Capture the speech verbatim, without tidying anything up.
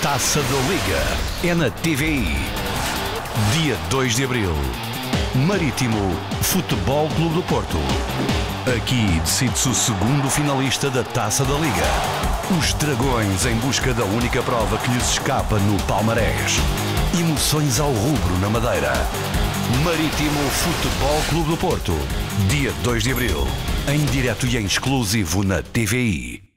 Taça da Liga é na T V I. Dia dois de Abril. Marítimo Futebol Clube do Porto. Aqui decide-se o segundo finalista da Taça da Liga. Os Dragões em busca da única prova que lhes escapa no palmarés. Emoções ao rubro na Madeira. Marítimo Futebol Clube do Porto. Dia dois de Abril. Em direto e em exclusivo na T V I.